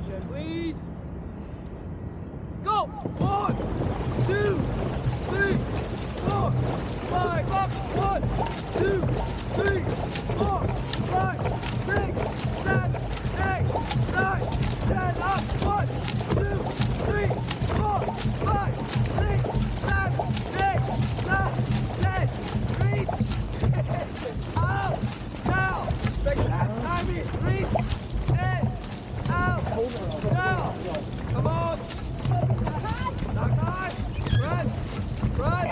Attention, please. Go! 1, 2, 3, 4, 5, up! 1, 2, 3, 4, 5, 6, 7, 8, 9, 10, up! 1, 2, 3, 4, 5, 6, 7, 8, 9, 10, reach! Out! Now! The exact timing, reach! In! Out! Now! Come on! Knock on! Run! Run!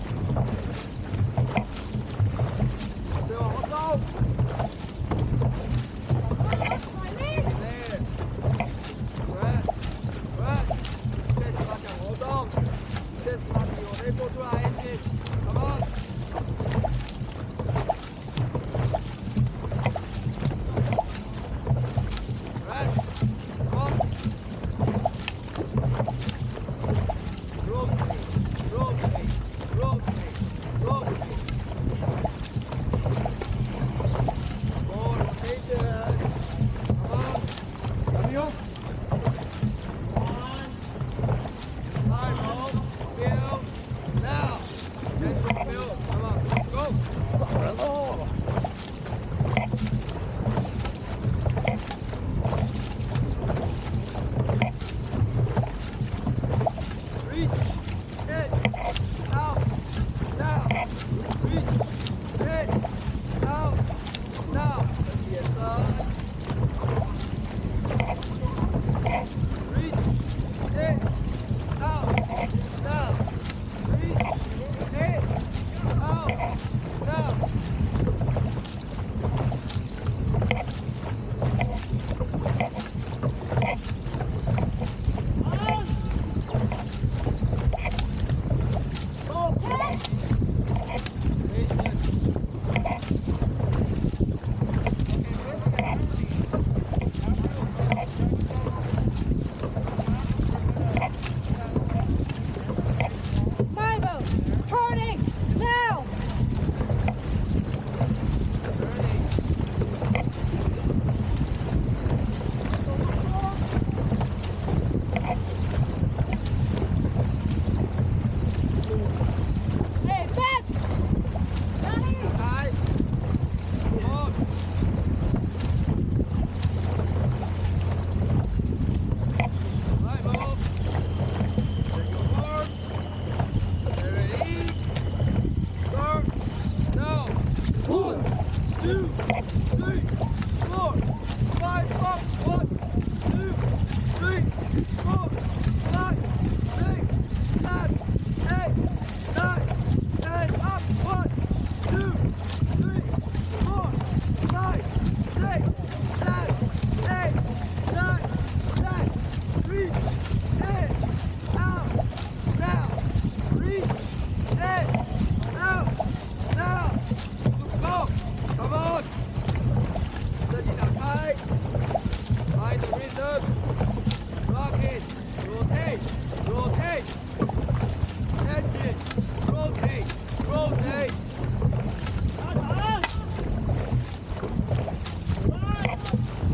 Still hold on! There! Run! Run! Chest 拉响活动 Chest 拉比我可以做出来 engine Come on! Run! Come on! Rotate, rotate, rotate, rotate. More rotation. Come on. Cameo. 1. Time hold. Build. Now. Tension build. Come on. Go. Reach. In. Out. Now. Reach. In. Out. Now. Let's see inside. Reach. In. Out. Now. Reach. In. Out. Now. Bible, turning now. Hey, fast. Johnny. High. Come on. Right, move. Take your form. Get ready. Start. Now. 1, 2, 3, 4, 5, up. 1, 2, 3, 4, 5, 6, 7, 8, 9, 10, up. 1, 2, 3, 4, 5, 6, 7, 8, 9, 10. Reach in, out, now. Reach in, out, now. Go. Come on. Steady now, tight. Find the rhythm. Rock it. Rotate. Rotate. Engine. Rotate. Rotate.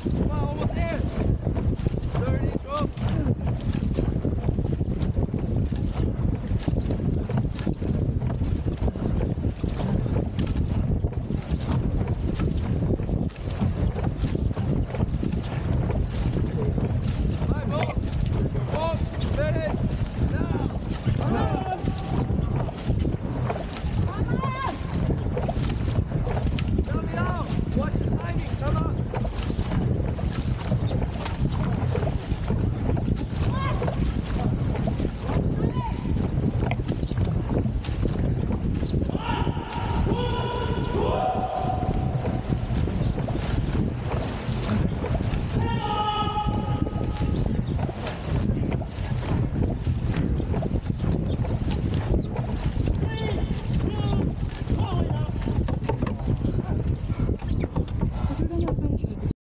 哇，我们